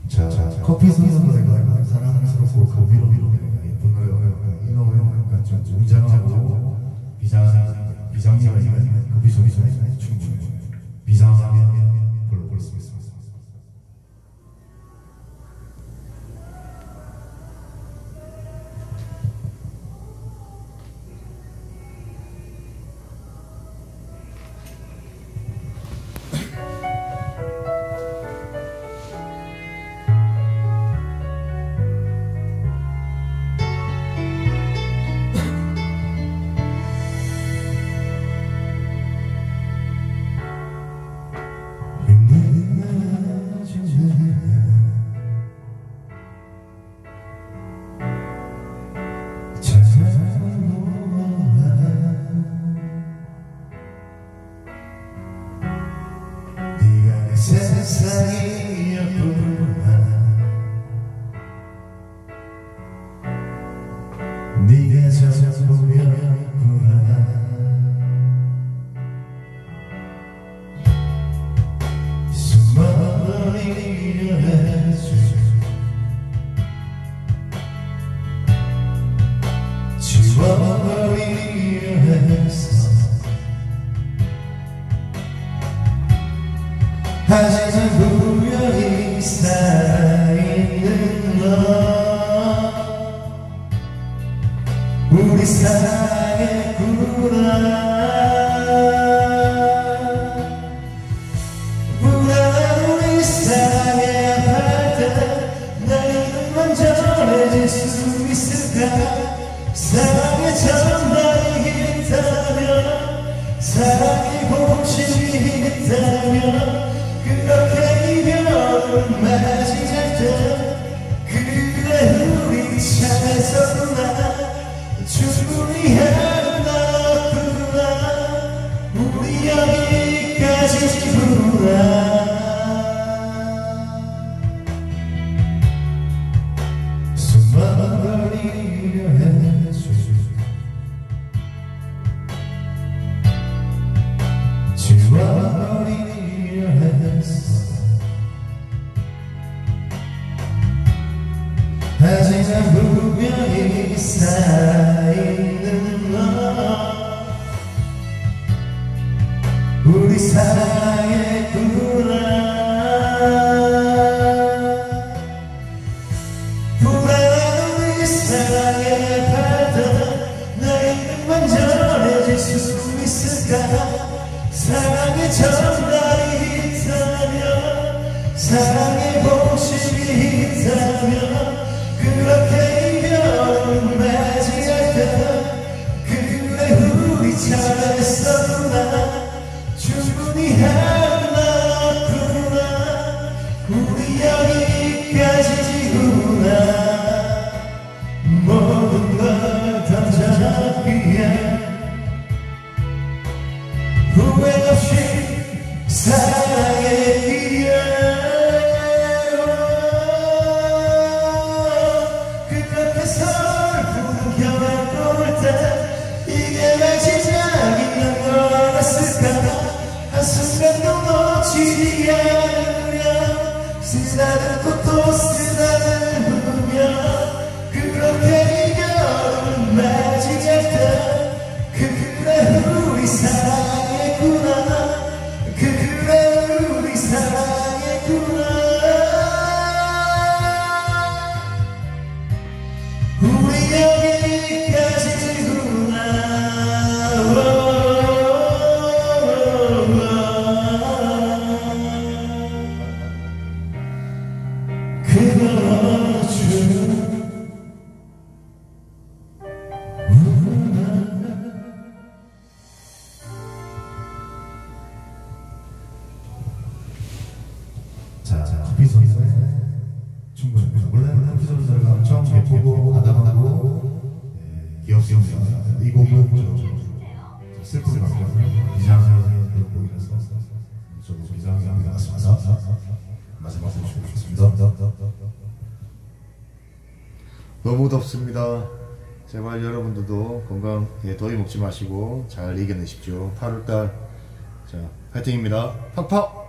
자, 커피 선수들과 사랑스럽고 감미로운 예쁜 노래가 이 노래가 좀 웅장하고 비장미가 있는 커피 소리 충분히 비장하게 불러볼 수 있습니다. 세상이었구나 네가 전부였구나 숨어버리려 했지 지워버리려 했어 하지만 분명히 살아있는 너 우리 사랑했구나 불안한 우리 사랑의 아파트 날 이름만 전해질 수 있을까 사랑의 전달이 있다면 사랑의 공식이 있다면 그렇게 이별을 맞이할 때 그래 우리 잘했었구나 충분히 하나구나 우리 여기까지구나 숨어버리려 했지 지워버리려 했어 하지만 분명히 살아있는 너 우리 사랑했구나 불안한 우리 사랑의 바다 나 이름만 전해질 수 있을까 사랑의 전달이 있다면 사랑의 공식이 있다면 그렇게 이별을 맞이할 때 그래 우리 잘했었구나 충분히 하나구나 우리 여기까지구나 모든 걸 던져기에 후회 없이 사랑했기에 그렇게 서로를 부둥켜안고 올 때 이게 왜 시작이란 걸 알았을까 한순간도 놓치지 않으려 쓰다듬고 또 쓰다듬으며 그렇게 이별을 맞이할 때 그래 우리 사랑했구나 그래 우리 사랑했구나 우리 여기까지구나 커피 선수의 충분합니다. 원래는 커피 선수가 엄청 예쁘고 아담하고 귀엽습니다. 이 곡은 좀 슬프게 바뀌었고요. 이상한 그런 곡이라서 좀 이상하게 나왔습니다. 마지막 말씀 주시겠습니다. 너무 덥습니다. 제발 여러분들도 건강에 더위 먹지 마시고 잘 이겨내십시오. 8월달 자 파이팅입니다. 팍팍.